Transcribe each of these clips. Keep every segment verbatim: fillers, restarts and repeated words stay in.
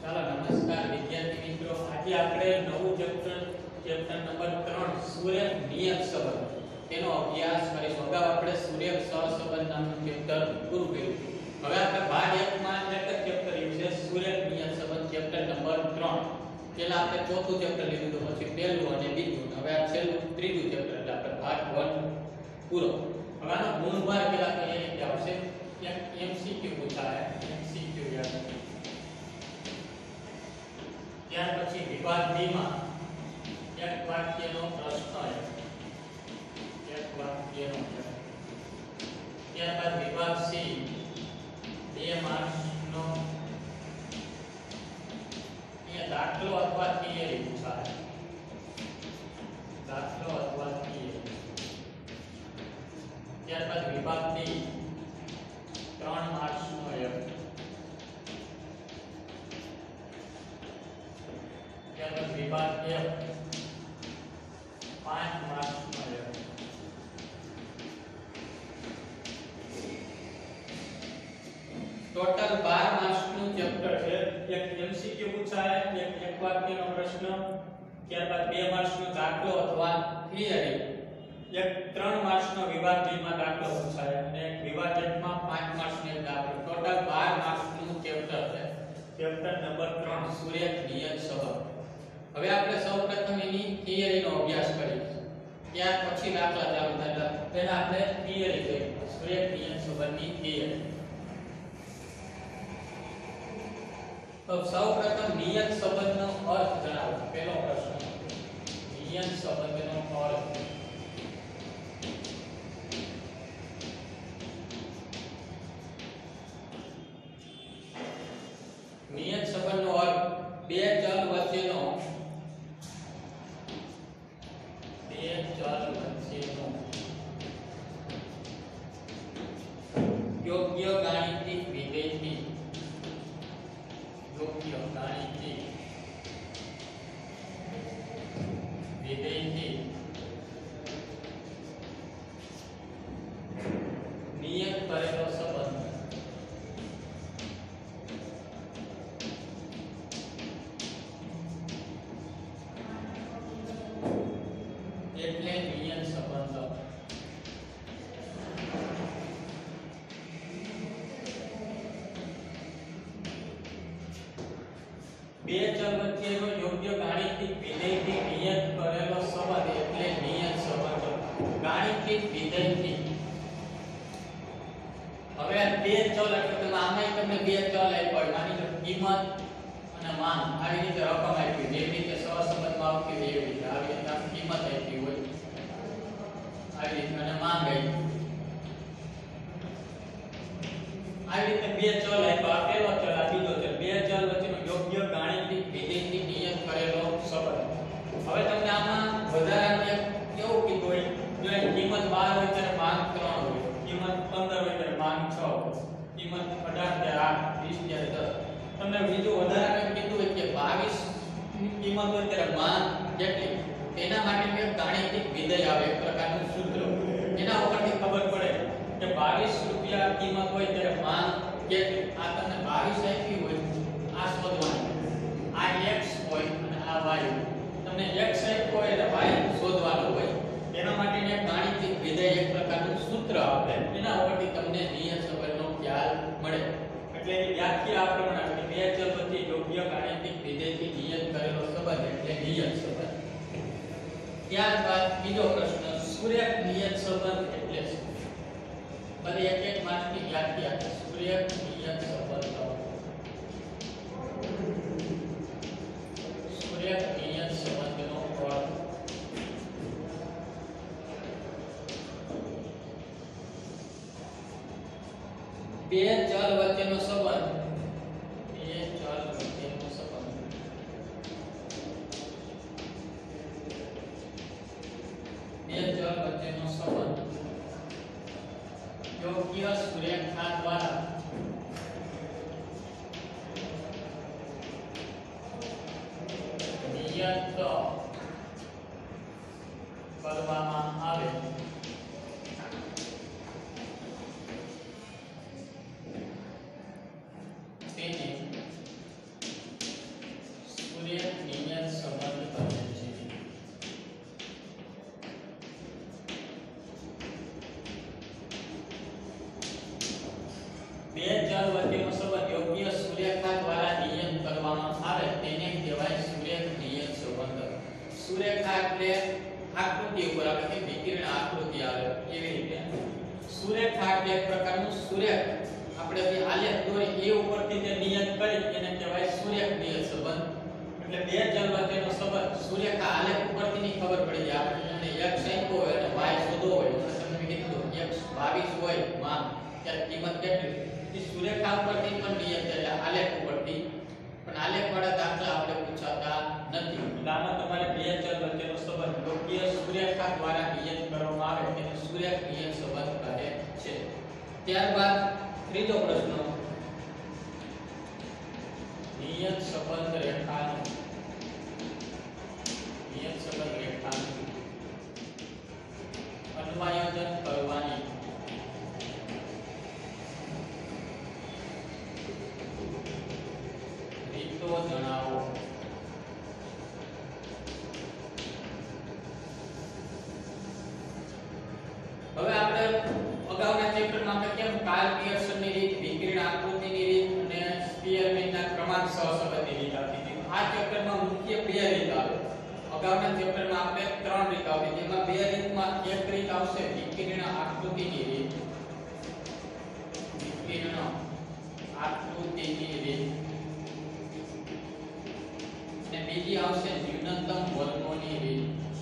ચાલો નમસ્કાર વિદ્યાર્થી મિત્રો, આજે આપણે નવું ચેપ્ટર ચેપ્ટર નંબર ત્રણ સૂર્ય નિયત સંબંધ તેનો અભ્યાસ કરીશું. અગાઉ આપણે સૂર્ય સહસંબંધ નામનું ચેપ્ટર પૂરું કર્યું. હવે આપણે ભાગ એક માં ચેપ્ટર ચેપ્ટર છે સૂર્ય નિયત સંબંધ ચેપ્ટર નંબર ત્રણ. પહેલા આપણે ચોથું ચેપ્ટર લીધું તો પછી પહેલું અને બીજું. હવે આ છેલ્લું ત્રીજું ચેપ્ટર એટલે આપણે ભાગ એક પૂરો. હવે આનો ગુણભાર પહેલા તો એ રીતે આવશે કે એમસીક્યુ પૂછાય. એમસીક્યુ યાદ ત્યાર પછી વિભાગ બી માં એક વાક્યનો પ્રશ્ન એક વાક્યનો ત્યારબાદ વિભાગ સી બે માર્ક્સનો એ દાખલો અથવા થિયરી પૂછાય. દાખલો અથવા થિયરી. ત્યારબાદ વિભાગ ડી ત્રણ માર્ક્સનો એક. ત્યારબાદ વિભાગ એફ પાંચ માર્ક્સનો એક. ટોટલ બાર માર્ક્સનું ચેપ્ટર છે. એક એમસીક્યુ પૂછાય, એક એક વાક્યનો પ્રશ્ન, ત્યારબાદ બે માર્ક્સનો દાખલો અથવા થિયરી, એક ત્રણ માર્ક્સનો વિભાગ બી માં દાખલો પૂછાય અને એક વિભાગ એક માં પાંચ માર્ક્સનો એક દાખલો. ટોટલ બાર માર્ક્સનું ચેપ્ટર છે. ચેપ્ટર નંબર ત્રણ સૂર્ય નિયત સંબંધ. હવે આપણે સૌપ્રથમ એની થિયરીનો અભ્યાસ કરીશું, ત્યાર પછી દાખલા ચાલુ થાય. પહેલા આપણે થિયરી જોઈએ, સૂર્ય નિયત સંબંધની થિયરી. તો સૌપ્રથમ નિયત સંબંધનો અર્થ જણાવો. પહેલો પ્રશ્ન, નિયત સંબંધનો અર્થ. નિયત સંબંધનો અર્થ બે ચલ વચ્ચેનો બે ચલ વચ્ચેનો યોગ્ય ગાણિતિક વિધેયથી યોગ્ય ગાણિતિક વિધેયથી નિયત કરેલો સંબંધ. એટલે નિયત સંબંધ. બે ચલ વચ્ચેનો યોગ્ય ગાણિતિક વિધેયથી નિયત કરેલો સંબંધ એટલે નિયત સંબંધ. ગાણિતિક વિધેયથી. હવે બે ચલ એટલે તમે આમાં તમને બે ચલ આપ્યા, માની લો કિંમત અને માંગ. આવી રીતે રકમ આપી, જેવી રીતે સહસંબંધમાં આવતી હોય એવી રીતે. આવી રીતે કિંમત આપી હોય, આવી રીતે અને માંગ આપી. આવી રીતે બે ચલ આપ્યા, પહેલો ચલ આ બીજો ચલ. બે ચલ વચ્ચેનો યોગ્ય ગાણિતિક વિધેયથી નિયત કરેલો સંબંધ. હવે તમને આમાં વધારાનું એક કેવું કીધું હોય, જો એ કિંમત બાર હોય ત્યારે માંગ ત્રણ હોય, કિંમત પંદર હોય ત્યારે માંગ છ હોય, કિંમત અઢાર ત્યારે આઠ, વીસ ત્યારે દસ. તમને બીજું વધારાનું કીધું હોય કે બાવીસ ની કિંમત હોય ત્યારે માંગ કેટલી, તેના માટે એક ગાણિતિક વિધેય આવે, એક પ્રકારનું સૂત્ર. એના ઉપરથી ખબર પડે કે બાવીસ રૂપિયા કિંમત હોય ત્યારે માંગ કેટલી. આ તમને બાવીસ આપી હોય, આ શોધવાનું. આ x હોય અને આ y. તમને x આપ્યો હોય એટલે y શોધવાનું હોય. તેના માટે એક ગાણિતિક વિધેય, એક પ્રકારનું સૂત્ર આપે. એના ઉપરથી તમને નિયત સંબંધનો ખ્યાલ મળે. એટલે એની વ્યાખ્યા આ પ્રમાણે છે, બે ચલ વચ્ચે યોગ્ય ગાણિતિક વિધેયથી નિયત કરેલો સંબંધ એટલે નિયત સંબંધ. ત્યારબાદ બીજો પ્રશ્ન, સૂર્ય નિયત સંબંધ એટલે શું? બધી એક એક માર્કની વ્યાખ્યા છે. સૂર્ય નિયત સંબંધ. સૂર્ય નિયત સંબંધનો અર્થ. બે ચલ વચ્ચેનો સંબંધ. બે ચલ વચ્ચેનો સંબંધ. બે ચલ વચ્ચેનો સંબંધ યોગ્ય સુરેખા દ્વારા સુરેખા એટલે આકૃતિ ઉપર આપણે કે વિકિરણ આકૃતિ આવે એવી રીતે સુરેખા એટલે એક પ્રકારનું સુરેખ આપણે જે આલેખ દોરી એ ઉપરથી જે નિયત કરી એને કહેવાય સુરેખ નિયત સંબંધ એટલે બે ચલ વચ્ચેનો સંબંધ સુરેખા આલેખ ઉપરથી ની ખબર પડી જાય આપણે x આપ્યો હોય અને y શોધવો હોય તો તમને કીધું x બાવીસ હોય માં ત્યારે કિંમત કેટલી એ સુરેખા ઉપરથી પણ નિયત એટલે આલેખ ઉપરથી પણ આલેખ વાળા દાખલા આપણે પૂછાતા નથી એટલે આમાં તમારે બે ચલ વચ્ચેનો સંબંધ યોગ્ય સુરેખા દ્વારા નિયત કરવામાં આવે તેને સુરેખ નિયત સંબંધ કહે છે ત્યારબાદ ત્રીજો પ્રશ્ન નિયત સંબંધ રેખાનો નિયત સંબંધ રેખાનો અન્વયોજન કરવાની રીતો જણાવો હવે આપણે અગાઉના ચેપ્ટરમાં આપણે કેમ કાર્લ પિયર્સનની રીત વિકિરણ આકૃતિની રીત અને સ્પીયરમેનના ક્રમાંક સહસંબંધની રીત આપી હતી આ ચેપ્ટરમાં મુખ્ય બે રીત આવે અગાઉના ચેપ્ટરમાં આપણે ત્રણ રીત આવી જેમાં બે રીતમાં એક રીત આવશે વિકિરણ આકૃતિની રીત વિકિરણ આકૃતિની રીત અને બીજી આવશે ન્યૂનતમ વર્ગોની રીત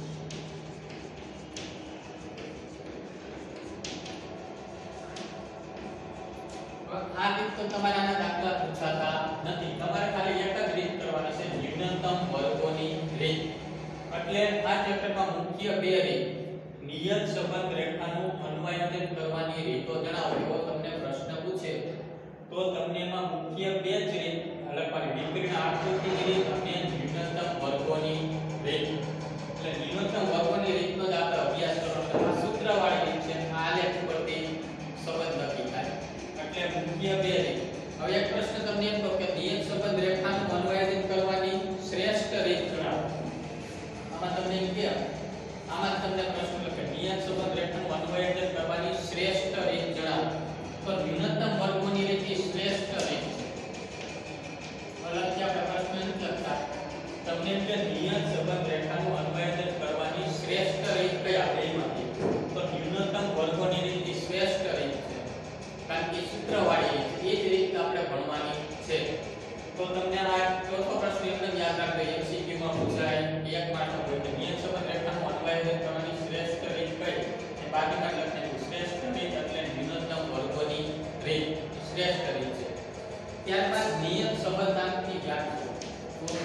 આ રીત તો તમારે આના દાખલા પૂછાતા નથી તમારે ખાલી એક જ રીત કરવાની છે ન્યૂનતમ વર્ગોની રીત એટલે આ ચેપ્ટરમાં મુખ્ય બે રીત નિયત સંબંધ રેખાનું અન્વયોજન કરવાની રીતો જણાવો એવો તમને પ્રશ્ન પૂછે તો તમને એમાં મુખ્ય બે જ રીત લખવાની વિકિરણ આકૃતિની રીત અને ન્યૂનતમ વર્ગોની રીત એટલે ન્યૂનતમ વર્ગોની રીતનો જ આપણે અભ્યાસ કરવાનો આ સૂત્રવાળી રીત છે આ આલેખ પરથી સંબંધ નક્કી થાય એટલે મુખ્ય બે રીત હવે એક પ્રશ્ન તમને એમ કહો કે નિયત સંબંધ રેખાનું અન્વયોજન કરવાની શ્રેષ્ઠ રીત જણાવો આમાં તમને એમ કે આમાં તમને પ્રશ્ન લખે નિયત સંબંધ રેખાનું અન્વયોજન કરવાની શ્રેષ્ઠ રીત જણાવો તો ન્યૂનતમ વર્ગોની રીત એ શ્રેષ્ઠ રીત છે અલગથી આપણે પ્રશ્ન નથી લખતા તમને એમ કે નિયત સંબંધ રેખાનું અન્વયોજન કરવાની શ્રેષ્ઠ રીત કયા બેમાંથી તો ન્યૂનતમ વર્ગોની રીત એ શ્રેષ્ઠ રીત છે કારણ કે સૂત્રવાળી એ જ રીત આપણે ભણવાની છે તો તમને આ ચોથો પ્રશ્ન એકદમ યાદ રાખજો એમસીક્યુ માં પૂછાય એક માર્ક હોય તો નિયત સંબંધ રેખાનું અન્વયોજન કરવાની શ્રેષ્ઠ રીત કઈ એ બાકીમાં લખેલું શ્રેષ્ઠ રીત એટલે ન્યૂનતમ વર્ગોની રીત શ્રેષ્ઠ રીત છે ત્યારબાદ નિયત સંબંધાંકની વ્યાખ્યા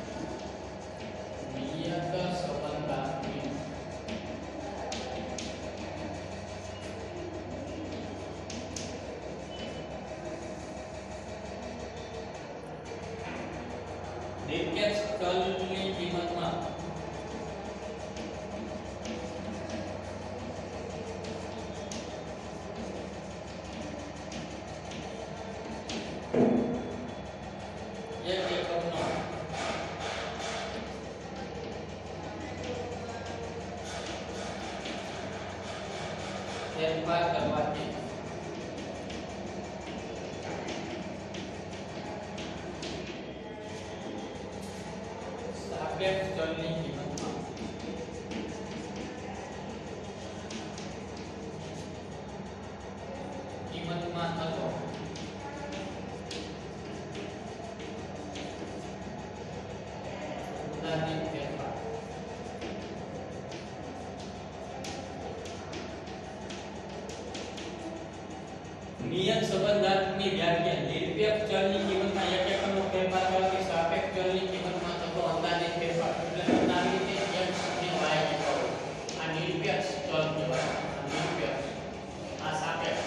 નિયત સંબંધાંકની નિરપેક્ષ ચલની કિંમતમાં એક એકમનો ફેરફાર કરવાથી સાપેક્ષ ચલની કિંમતમાં કિંમતમાં થતો અંદાજિત ફેરફાર નિયત સંબંધાંકની વ્યાખ્યા નિરપેક્ષ ચલની કિંમતમાં એક એકમનો ફેરફાર કરવાથી સાપેક્ષ ચલની કિંમતમાં થતો અંદાજિત ફેરફાર એટલે તમને આવી રીતે x અને y લખો આ નિરપેક્ષ ચલ કહેવાય નિરપેક્ષ આ સાપેક્ષ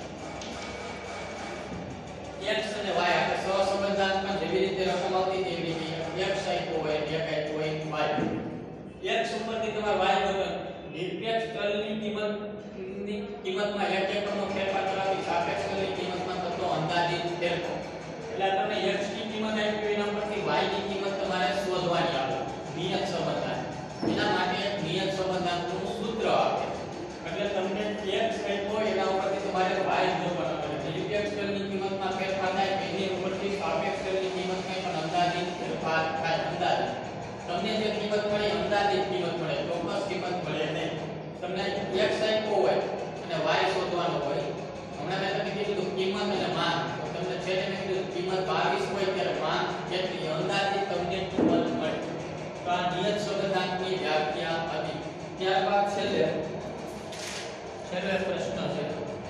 x અને y આપણે સહસંબંધાંકમાં જેવી રીતે રકમ આવતી તેવી રીતે x આપ્યો હોય y આપ્યો હોય y x ઉપરથી તમારે y ગોતો નિરપેક્ષ ચલની કિંમત ની કિંમતમાં એક એકમનો ફેરફાર કરવાથી સાપેક્ષ ચલની કિંમતમાં થતો અંદાજિત ફેરફાર એટલે તમને x ની કિંમત આપી એના પરથી y ની કિંમત તમારે શોધવાની આવે નિયત સંબંધાંક એના માટે એક નિયત સંબંધાંકનું સૂત્ર આપે એટલે તમને x આપ્યો એના ઉપરથી તમારે y શોધવાનો એટલે નિરપેક્ષ ચલની કિંમતમાં ફેરફાર થાય એની ઉપરથી સાપેક્ષ ચલની કિંમતમાં પણ અંદાજિત ફેરફાર થાય અંદાજિત તમને જે કિંમત મળી અંદાજિત x આપ્યો હોય અને y શોધવાનો હોય, હમણાં મેં તમને કીધું કિંમત અને માંગ, તો તમને છેલ્લે મેં કીધું કિંમત બાવીસ હોય ત્યારે માંગ કેટલી અંદાજિત તમને કિંમત મળે. તો આ નિયત સબંધાંકની વ્યાખ્યા હતી. ત્યારબાદ છેલ્લે છેલ્લે પ્રશ્ન છે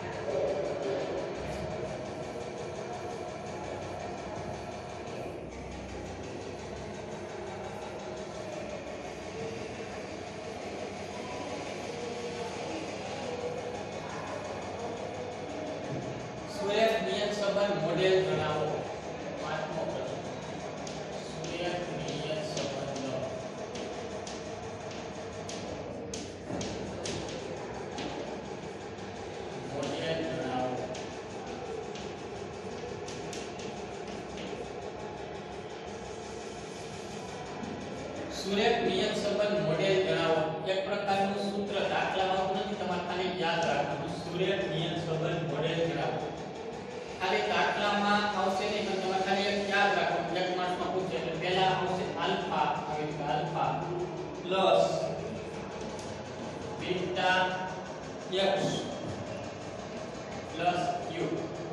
સુરેખ નિયત સંબંધ મોડેલ જણાવો. પાંચમો પ્રશ્ન સુરેખ નિયત સંબંધ મોડેલ જણાવો. સુરેખ નિયત સંબંધ મોડેલ જણાવો. એક પ્રકારનું સૂત્ર દાખલામાં નથી, તમારે ખાલી યાદ રાખવાનું. સુરેખ નિયત સંબંધ મોડેલ જણાવો. ખાલી દાખલામાં આવશે નહીં, પણ તમારે ખાલી એક યાદ રાખવાનું. એક માર્ક્સમાં પૂછે એટલે પહેલા આવશે આલ્ફા, આવી રીતે alpha plus beta x plus u.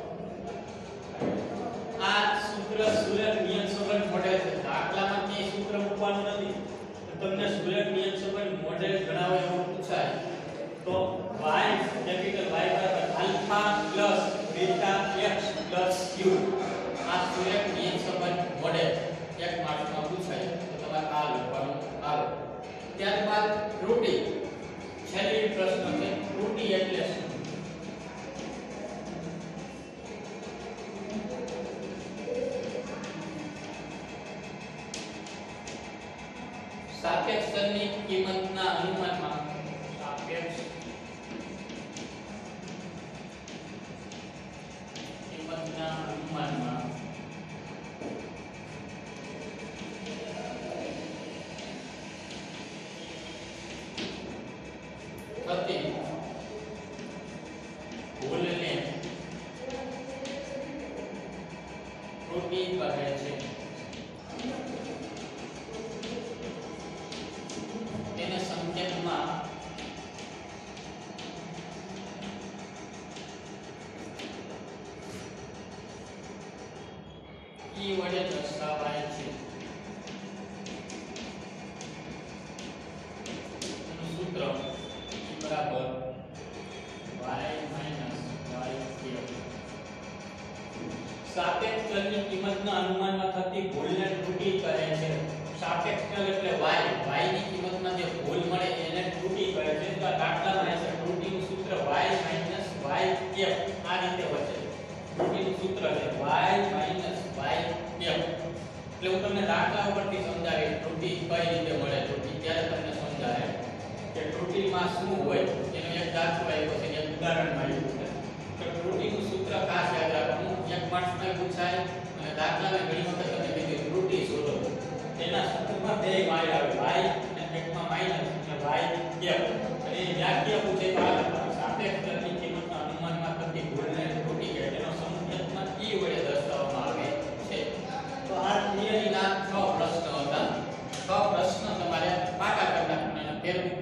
આ સૂત્ર સુરેખ નિયત સંબંધ મોડેલ છે. દાખલામાં ક્યાંય સૂત્ર મૂકવાનું નથી. તમને સુરેખ નિયત સંબંધ મોડેલ જણાવો એવું પૂછાય તો y કેપિટલ y બરાબર alpha plus beta x plus u. આ સુરેખ નિયત સંબંધ મોડેલ એક માર્ક્સમાં પૂછાય તો તમારે આ લખવાનું આવે. ત્યારબાદ ત્રુટી, છેલ્લી પ્રશ્ન છે ત્રુટી એટલે શું? સાપેક્ષ ચલની કિંમતના અનુમાનમાં સાપેક્ષ કિંમતના અનુમાનમાં થતી ભૂલને ત્રુટી કહે છે. તેને સંકેતમાં ઈ વડે દર્શાવાય છે. એનું સૂત્ર E બરાબર y માઈનસ y ક્યુબ. સાપેક્ષ ચલની કિંમતના અનુમાનમાં થતી ભૂલને ત્રુટી કહે છે. સાપેક્ષ ચલ એટલે y, y ની કિંમતમાં જે ભૂલ મળે એને ત્રુટી કહે છે. તો આ દાખલામાં છે ત્રુટીનું સૂત્ર y માઈનસ y કેપ આ રીતે વચ્ચે ત્રુટીનું સૂત્ર છે y માઈનસ y કેપ. એટલે હું તમને દાખલા ઉપરથી સમજાવી ત્રુટી કઈ રીતે મળે. ત્રુટી ત્યારે તમને સમજાય કે ત્રુટીમાં શું હોય એનો એક દાખલો આપ્યો છે, એક ઉદાહરણમાં આપ્યું છે. તો ત્રુટીનું સૂત્ર ખાસ યાદ રાખવાનું. એક માર્ક્સમાં પૂછાય અને દાખલામાં ઘણી વખત તમને કીધું ત્રુટી શોધો. એના સૂત્રમાં બે y આવે, y અને એકમાં માઈનસ એટલે y કેપ. અને વ્યાખ્યા પૂછે તો આ લખવાનું. સાપેક્ષ ચલની કિંમતના અનુમાનમાં થતી ભૂલને ત્રુટી કહે છે. એનો સંકેતમાં e વડે દર્શાવવામાં આવે છે. તો આ થિયરીના છ પ્રશ્નો હતા. છ પ્રશ્ન તમારે પાકા કરી નાખવાના.